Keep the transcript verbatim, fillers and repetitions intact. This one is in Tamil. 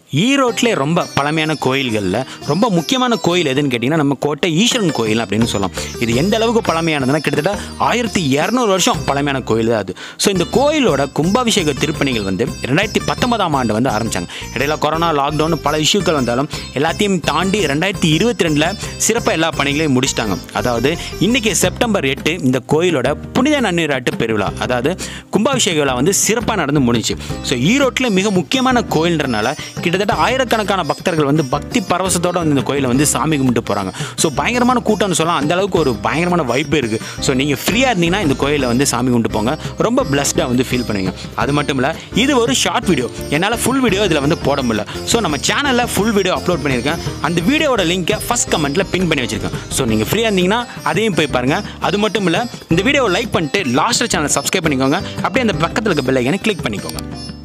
ஈரோட்டிலே ரொம்ப பழமையான கோயில்களில் ரொம்ப முக்கியமான கோயில் எதுன்னு கேட்டிங்கன்னா நம்ம கோட்டை ஈஸ்வரன் கோயில் அப்படின்னு சொல்லலாம். இது எந்த அளவுக்கு பழமையானதுன்னா கிட்டத்தட்ட ஆயிரத்தி இரநூறு வருஷம் பழமையான கோயில் தான் அது. ஸோ இந்த கோயிலோட கும்பாபிஷேக திருப்பணிகள் வந்து ரெண்டாயிரத்தி பத்தொன்பதாம் ஆண்டு வந்து ஆரம்பித்தாங்க. இடையில கொரோனா லாக்டவுன் பல இஷ்யூக்கள் வந்தாலும் எல்லாத்தையும் தாண்டி ரெண்டாயிரத்தி இருபத்தி ரெண்டில் சிறப்பாக எல்லா பணிகளையும் முடிச்சிட்டாங்க. அதாவது இன்றைக்கி செப்டம்பர் எட்டு இந்த கோயிலோட புனித நன்னீராட்டு பெருவிழா, அதாவது கும்பாபிஷேக விழா வந்து சிறப்பாக நடந்து முடிஞ்சு. ஸோ ஈரோட்டில் மிக முக்கியமான கோயில்ன்றனால கிட்டத்தட்ட ஆயிரக்கணக்கான பக்தர்கள் வந்து பக்தி பரவசத்தோட வந்து இந்த கோயிலை வந்து சாமி கும்பிட்டு போகிறாங்க. ஸோ பயங்கரமான கூட்டம்னு சொல்லலாம், அந்த அளவுக்கு ஒரு பயங்கரமான வைப்பு இருக்குது. ஸோ நீங்கள் ஃப்ரீயாக இருந்தீங்கன்னா இந்த கோயிலை வந்து சாமி கும்பிட்டு போங்க, ரொம்ப பிளஸ்டாக வந்து ஃபீல் பண்ணுவீங்க. அது மட்டும் இல்லை, இது ஒரு ஷார்ட் வீடியோ, என்னால் ஃபுல் வீடியோ இதில் வந்து போட முடியல. ஸோ நம்ம சேனலில் ஃபுல் வீடியோ அப்லோட் பண்ணியிருக்கேன். அந்த வீடியோட லிங்கை ஃபஸ்ட் கமெண்ட்டில் பின் பண்ணி வச்சிருக்கேன். ஸோ நீங்கள் ஃப்ரீயாக இருந்தீங்கன்னா அதையும் போய் பாருங்கள். அது மட்டும் இல்லை, இந்த வீடியோவை லைக் பண்ணிட்டு லாஸ்ட்டில் சேனலை சப்ஸ்கிரைப் பண்ணிக்கோங்க. அப்படியே அந்த பக்கத்தில் இருக்க பெல் ஐக்கானை கிளிக் பண்ணிக்கோங்க.